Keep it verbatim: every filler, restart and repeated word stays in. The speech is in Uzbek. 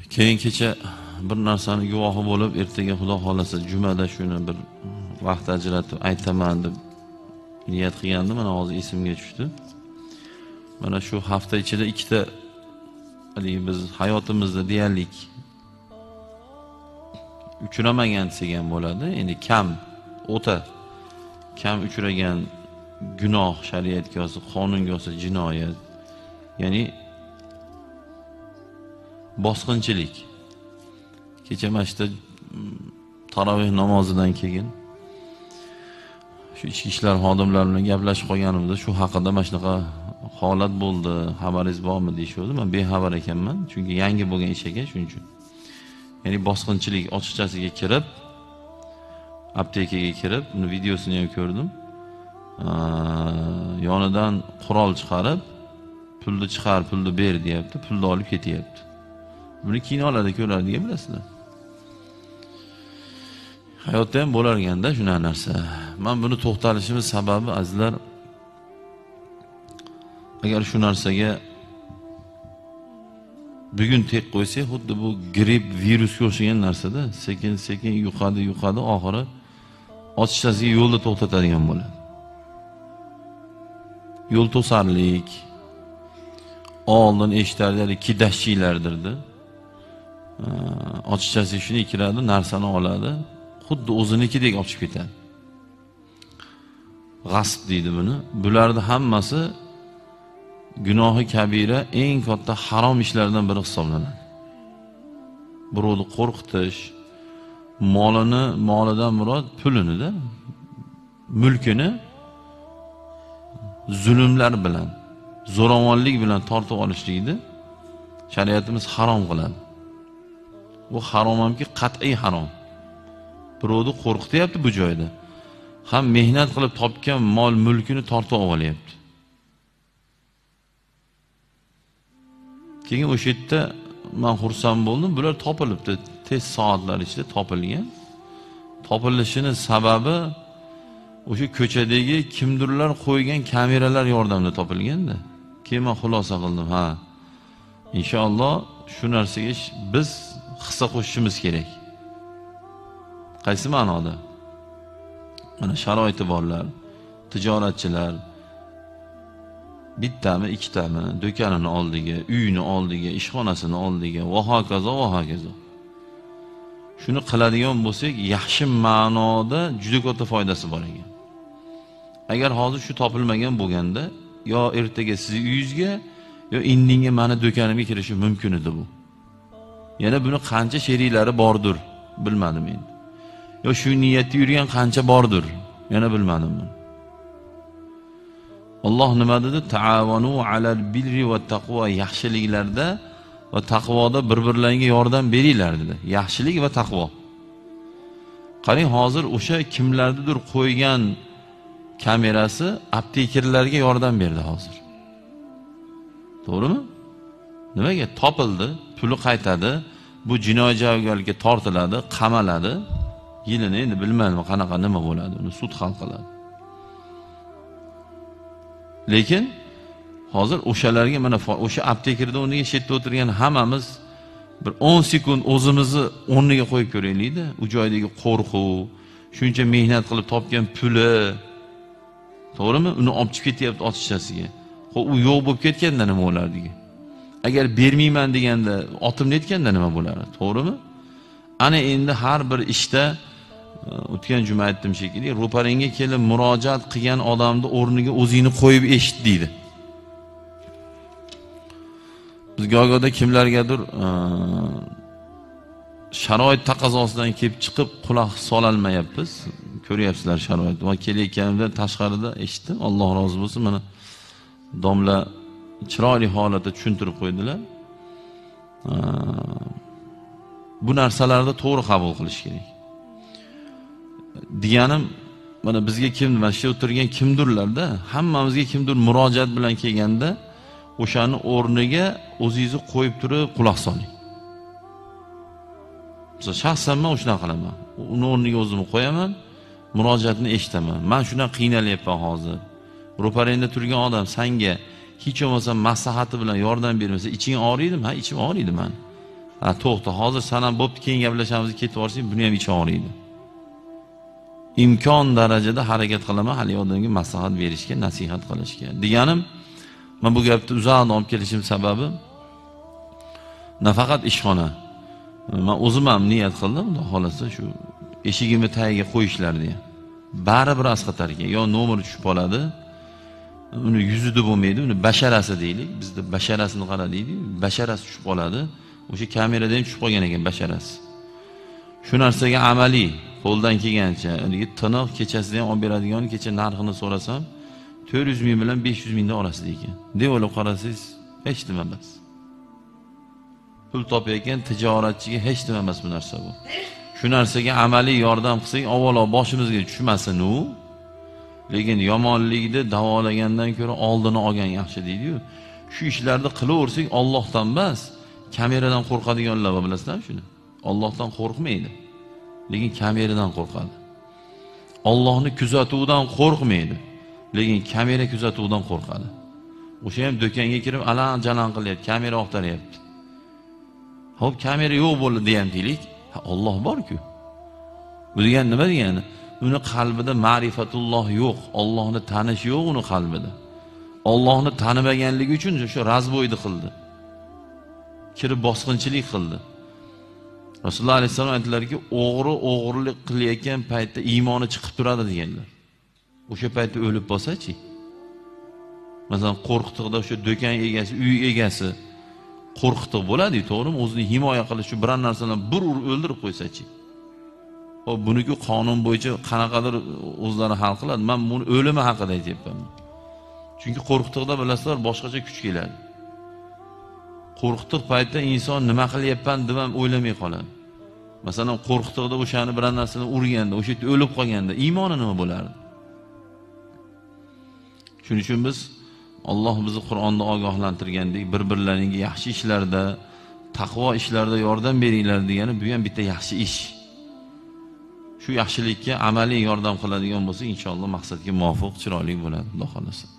Keyin kecha bir narsani guvohi bo'lib, ertaga Xudo xolasa jumada shuni bir vaqt ajratib aytaman deb niyat qilgandim. Mana hozir esimga tushdi. Mana shu hafta ichida ikkita haligi biz hayotimizda deyarlik uchramagan desak ham bo'ladi. Endi kam, o'ta kam uchragan gunoh shariatga olsa, qonunga olsa jinoyat, ya'ni bosqinchilik. Kecha masjidda taroveh namozidan keyin shu ichki ishlar xodimlari bilan gaplashib qolganimizda shu haqida mana shunaqa holat bo'ldi, xabaringiz bormi deyishdi. Men bexabar ekanman, chunki yangi bo'lgan ish ekan, shuning uchun. Ya'ni bosqinchilik ochiqchasiga kirib, aptekaga kirib, uni videosini ham ko'rdim. Yonidan qurol chiqarib, pulni chiqar, pulni ber deyapti, pulni olib ketyapti. Buni kinolarda ko'radigan bilasizlar. Hayotda ham bo'lar ekanda shunaqa narsa. Men buni to'xtalishimiz sababi azizlar, agar shu narsaga bugun tek qo'ysak, xuddi bu grip, virusga o'xshagan narsada sekin-sekin yuqadi, yuqadi, oxiri ochiqchasiga yo'lda to'xtatadigan bo'ladi. Yo'l to'sarlik, oldin eshitadilar, kidashchilardirdi. Ochiqchasiga shuni kiradi, narsani oladi, xuddi o'zinikidek olib chiqib ketadi. G'asb deydi buni. Bularning hammasi gunohi kabira, eng katta harom ishlardan biri hisoblanadi. Birovni qo'rqitish, molini, molidan murod pulini-da, mulkini zulmlar bilan, zo'ravonlik bilan tortib olishlikni shariatimiz harom qiladi. Bu harom hamki qat'iy harom. Birovni qo'rqityapti bu joyda. Ham mehnat qilib topgan mol mulkini tortib olyapti. Keyin o'sha yerda men xursand bo'ldim. Bular topilibdi, tez soatlar ichida topilgan. Topilishini sababi o'sha ko'chadagi kimdirlar qo'ygan kameralar yordamida topilganda. Keyin men xulosa qildim, ha. Inshaalloh shu narsaga biz hissa qo'shishimiz kerak. Qaysi ma'noda? Mana sharoiti borlar, tijoratchilar bittami, ikkitami do'konini oldiga, uyini oldiga, ishxonasini oldiga va hokazo va hokazo. Shuni qiladigan bo'lsak, yaxshi ma'noda juda katta foydasi bor ekan. Agar hozir shu topilmagan bo'lganda, yo ertaga sizning uyingizga, yo indinga meni do'konimga kirishi mumkin edi bu. Yana buni qancha sheriklari bordir, bilmadim endi. Yo shu niyatda yurgan qancha bordir, yana bilmadim men. Alloh nima dedi? Ta'avanu alal birri va taqvo, yaxshiliklarda va taqvoda bir-birlariga yordam beringlar dedi. Yaxshilik va taqvo. Qarang, hozir o'sha kimlarnidir qo'ygan kamerasi aptekerlarga yordam berdi hozir. To'g'rimi? Nimaga? Topildi, puli qaytadi, bu jinoiy javobgarlikka tortiladi, qamaladi. Yilini endi bilmayman qanaqa nima bo'ladi, uni sud hal qiladi. Lekin hozir o'shalarga mana o'sha aptekerda o'rniga chetda o'tirgan hammamiz bir o'n sekund o'zimizni o'rniga qo'yib ko'raylik-da. U joydagi qo'rquv, shuncha mehnat qilib topgan puli, to'g'rimi? Uni olib chiqib ketyapti ochiqchasiga. Xo'p, u yo'q bo'lib ketganda nima bo'lardi? Agar bermayman deganda, otimni aytganda nima bo'lardi? To'g'rimi? Ana endi har bir ishda o'tgan juma aytdim shekilli, ro'paringga kelib murojaat qilgan odamni o'rniga o'zingni qo'yib eshit deydi. Biz go'yoda kimlargadir sharoit taqozosidan kelib chiqib quloq solalmayapmiz. Ko'ryapsizlar sharoit. Va kelayotganimda tashqarida eshitdim. Alloh rozi bo'lsin, mana domla chiroyli holatda tushuntirib qo'ydilar. Bu narsalarni to'g'ri qabul qilish kerak. Deganim, mana bizga kim, mana shu o'tirgan kimdirlarda, hammamizga kimdir murojaat bilan kelganda, o'shani o'rniga o'zingizni qo'yib turib quloq soling. Misol shaxsan men shunaqa qilaman. Uni o'rniga o'zimni qo'yaman, murojaatni eshitaman. Men shundan qiynalyapman hozir. Ro'parangda turgan odam senga hech bo'lmasa maslahati bilan yordam bermasa, iching og'riydimi? Ha, ichim og'riydi men. Ha, to'xta, hozir sen ham bo'pti, keyin gaplashamiz, ketib borsang, buni ham ichi og'riydi. Imkon darajada harakat qilaman hali odamga maslahat berishga, nasihat qilishga. Deganim, men bu gapni uzoq olib kelishim sababi nafaqat ishxona. Men o'zim ham niyat qildim, xudo xolasa shu eshigimni tagiga qo'yishlarni. Baribir Asqatar aka yo nomer tushib qoladi. Uni yuzida bo'lmaydi, uni basharasi deylik. Bizda basharasini qara deydi. Basharasi tushib qoladi. O'sha kamerada ham tushib qolgan ekan basharasi. Shu narsaga amaliy qo'ldan kelgancha, tiniq kechasida ham olib beradigan, kecha narxini so'rasam to'rt yuz ming bilan besh yuz ming orasida ekan. Deb o'ylab qarasangiz, hech nima emas. Pul topayotgan tijoratchiga hech nima emas bu narsa bu. Shu narsaga amaliy yordam qilsak, avvalo boshimizga tushmasin u. Lekin yomonlikni davolagandan ko'ra oldini olgan yaxshi deydi-yu. Shu ishlarni qilaversak, Allohdan emas, kameradan qo'rqadiganlar bor, bilasizlar shuni. Allohdan qo'rqmaydi, lekin kameradan qo'rqadi. Allohni kuzatuvidan qo'rqmaydi, lekin kamera kuzatuvidan qo'rqadi. O'sha ham do'konga kirib alan-jalan qilyapti, kamera oqtaryapti. Hop, kamera yo'q bo'ldi degan deylik. Alloh bor-ku. Bu degan nima degani? Uni qalbida ma'rifatulloh yo'q, Allohni tanish yo'q uni qalbida. Allohni tanimaganligi uchun o'sha razbo'yni qildi. Kirib bosqinchilik qildi. Rasululloh alayhisalom aytdilarki, o'g'ri o'g'irlik qilayotgan paytda iymoni chiqib turadi deganlar. O'sha paytda o'lib bo'lsa-chi? Masalan, qo'rqitiqda o'sha do'kon egasi, uy egasi qo'rqitiq bo'ladi, to'g'rimi? O'zini himoya qilish uchun biror narsadan bir urib o'ldirib qo'ysa-chi? O buniki qonun bo'yicha qanaqadir o'zlari hal qiladi. Men buni o'limi haqida aytyapman. Chunki qo'rqitiqda bilasizlar, boshqacha kuch keladi. Qo'rqitiq paytda inson nima qilyapman deb ham o'ylamay qoladi. Masalan, qo'rqitiqda o'shani biror narsadan urganda, o'sha yerda o'lib qolganda iymoni nima bo'lardi? Shuning uchun biz Alloh bizni Qur'onda ogohlantirgandek, bir-birlaringga yaxshi ishlarda, taqvo ishlarda yordam beringlar degani bu ham bitta yaxshi ish. Shu yaxshilikka amaliy yordam qiladigan bo'lsa, inshaalloh maqsadga muvofiq chiroyli bo'ladi, Alloh xolasa.